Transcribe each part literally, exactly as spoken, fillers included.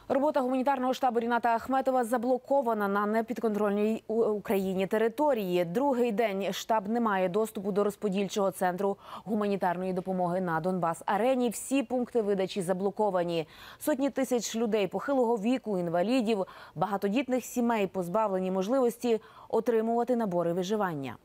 Робота гуманітарного штабу Ріната Ахметова заблокована на непідконтрольній Україні території. Другий день штаб не має доступу до розподільчого центру гуманітарної допомоги на Донбас-арені. Всі пункти видачі заблоковані. Сотні тисяч людей похилого віку, інвалідів, багатодітних сімей позбавлені можливості отримувати набори виживання.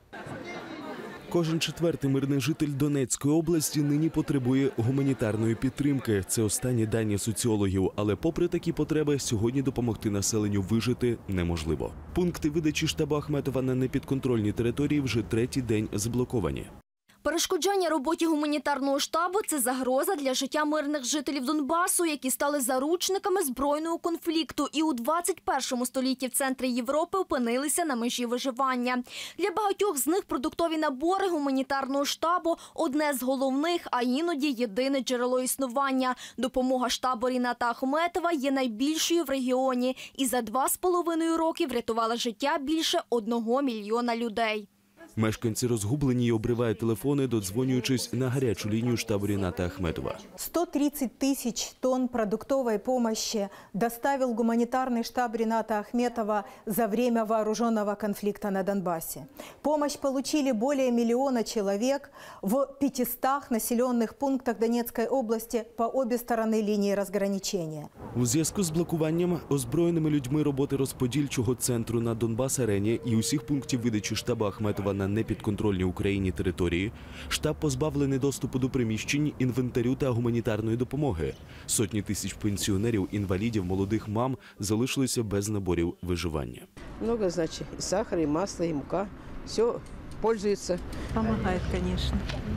Кожен четвертий мирний житель Донецької області нині потребує гуманітарної підтримки. Це останні дані соціологів. Але попри такі потреби, сьогодні допомогти населенню вижити неможливо. Пункти видачі штабу Ахметова на непідконтрольній території вже третій день заблоковані. Перешкоджання роботі гуманітарного штабу – це загроза для життя мирних жителів Донбасу, які стали заручниками збройного конфлікту і у двадцять першому столітті в центрі Європи опинилися на межі виживання. Для багатьох з них продуктові набори гуманітарного штабу – одне з головних, а іноді єдине джерело існування. Допомога штабу Ріната Ахметова є найбільшою в регіоні і за два з половиною роки врятувала життя більше одного мільйона людей. Мешканці розгублені і обривають телефони, додзвонюючись на гарячу лінію штабу Ріната Ахметова. сто тридцать тысяч тонн продуктовой помощи доставил гуманитарный штаб Рината Ахметова за время вооруженного конфликта на Донбассе. Помощь получили более миллиона человек в пятистах населенных пунктах Донецкой области по обе стороны линии разграничения. У зв'язку з блокуванням озброєними людьми роботи розподільчого центру на Донбас-арені і усіх пунктів видачі штабу Ахметова на непідконтрольній Україні території, штаб позбавлений доступу до приміщень, інвентарю та гуманітарної допомоги. Сотні тисяч пенсіонерів, інвалідів, молодих мам залишилися без наборів виживання. Много, значит, и сахар, и масло, и мука. Все пользуется. Помогает, конечно.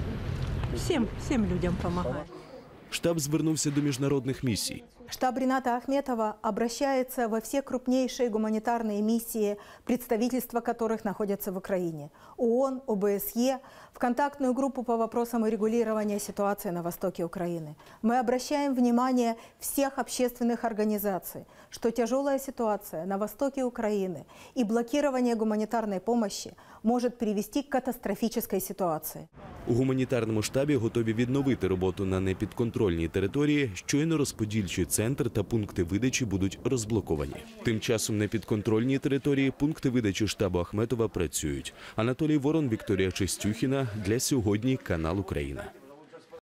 Всем, всем людям помогает. Штаб звернувся до міжнародних місій. Штаб Рината Ахметова обращается во все крупнейшие гуманитарные миссии, представительства которых находятся в Украине. ООН, О Б С Е, в контактную группу по вопросам урегулирования ситуации на востоке Украины. Мы обращаем внимание всех общественных организаций, что тяжелая ситуация на востоке Украины и блокирование гуманитарной помощи может привести к катастрофической ситуации. У гуманітарному штабі готові відновити роботу на непідконтрольній території, щойно розподільчий центр та пункти видачі будуть розблоковані. Тим часом на підконтрольній території пункти видачі штабу Ахметова працюють. Анатолій Ворон, Вікторія Чистюхіна. Для сьогодні канал Україна.